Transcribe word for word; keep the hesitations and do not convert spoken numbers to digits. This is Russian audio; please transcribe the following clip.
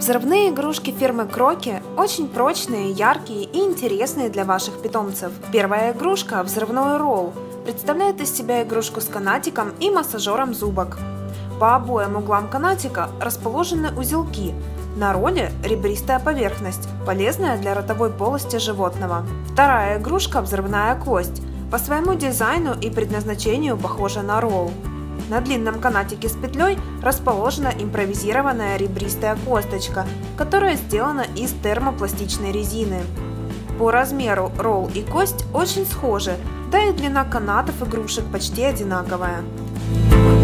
Взрывные игрушки фирмы Кроки очень прочные, яркие и интересные для ваших питомцев. Первая игрушка – взрывной ролл. Представляет из себя игрушку с канатиком и массажером зубок. По обоим углам канатика расположены узелки. На ролле ребристая поверхность, полезная для ротовой полости животного. Вторая игрушка – взрывная кость. По своему дизайну и предназначению похожа на ролл. На длинном канатике с петлей расположена импровизированная ребристая косточка, которая сделана из термопластичной резины. По размеру ролл и кость очень схожи, да и длина канатов игрушек почти одинаковая.